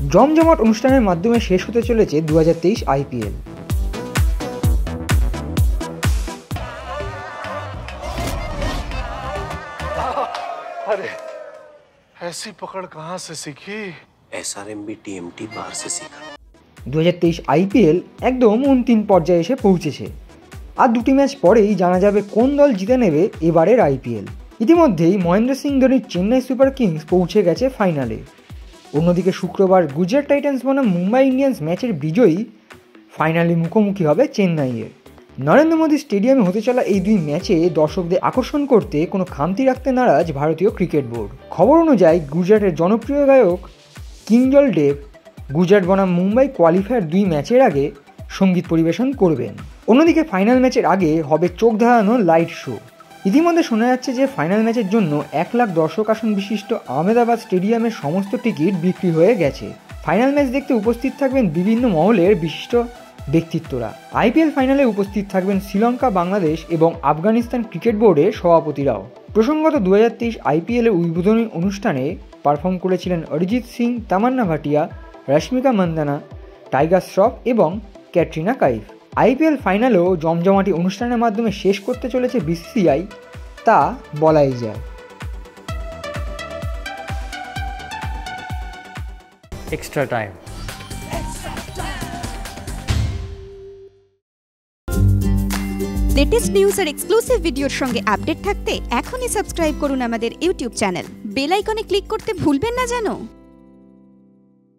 জমজমাট অনুষ্ঠানের মাধ্যমে শেষ হতে চলেছে 2023 আইপিএল। अरे ऐसी पकड़ कहां से सीखी? एसआरएमबी टीएमटी बाहर से सीखा। 2023 আইপিএল একদম অন্তিম পর্যায়ে এসে পৌঁছেছে। আর দুটি ম্যাচ পরেই জানা যাবে কোন দল জিতে নেবে এবারের আইপিএল। ইতিমধ্যেই মহেন্দ্র সিং ধোনির চেন্নাই সুপার কিংস পৌঁছে গেছে ফাইনালে। অন্যদিকে শুক্রবার গুজরাট টাইটান্স বনাম মুম্বাই ইন্ডিয়ান্স ম্যাচের বিজয়ী ফাইনালে মুখোমুখি হবে চেন্নাইয়ের। নরেন্দ্র মোদী স্টেডিয়ামে হতে চলা এই দুই ম্যাচে দর্শকদের আকর্ষণ করতে কোনো খামতি রাখতে নারাজ ভারতীয় ক্রিকেট বোর্ড। খবর অনুযায়ী গুজরাটের জনপ্রিয় গায়ক কিঞ্জল দেব গুজরাট বনাম মুম্বাই কোয়ালিফায়ার দুই ম্যাচের আগে সঙ্গীত পরিবেশন করবেন। অন্যদিকে ফাইনাল ম্যাচের আগে হবে চোখ ধাঁধানো লাইট শো। ইতিমধ্যে শোনা যাচ্ছে যে ফাইনাল ম্যাচের জন্য 1 লাখ দর্শক আসন বিশিষ্ট আহমেদাবাদ স্টেডিয়ামের সমস্ত টিকিট বিক্রি হয়ে গেছে। ফাইনাল ম্যাচ দেখতে উপস্থিত থাকবেন বিভিন্ন মহলের বিশিষ্ট ব্যক্তিত্বরা। আইপিএল ফাইনালে উপস্থিত থাকবেন শ্রীলঙ্কা, বাংলাদেশ এবং আফগানিস্তান ক্রিকেট বোর্ডের সভাপতিরাও। প্রসঙ্গত 2023 আইপিএলের উদ্বোধনী অনুষ্ঠানে পারফর্ম করেছিলেন অরিজিৎ সিং, তামান্না ভাটিয়া, রশ্মিকা মান্দানা, টাইগার শ্রফ এবং ক্যাটরিনা কাইফ। আইপিএল ফাইনালেও জমজমাটি অনুষ্ঠানের মাধ্যমে শেষ করতে চলেছে বিসিসিআই, তা বলাই যায়। Extra time. লেটেস্ট নিউজ আর এক্সক্লুসিভ ভিডিওর সঙ্গে আপডেট থাকতে এখনই সাবস্ক্রাইব করুন আমাদের ইউটিউব চ্যানেল। বেল আইকনে ক্লিক করতে ভুলবেন না যেন।